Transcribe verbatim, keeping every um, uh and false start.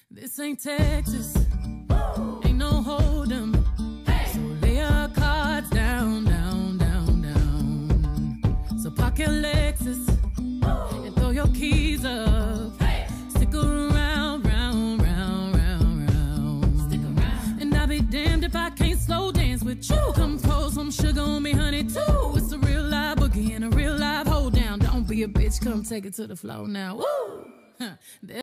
This ain't Texas, Woo! Ain't no hold'em. Hey! So lay your cards down, down, down, down. So park your Lexus Woo! And throw your keys up. Hey! Stick around, round, round, round, round. Stick around. And I'll be damned if I can't slow dance with you. Come pour some sugar on me, honey, too. It's a real live boogie and a real live hold down. Don't be a bitch, come take it to the floor now. Woo! Huh.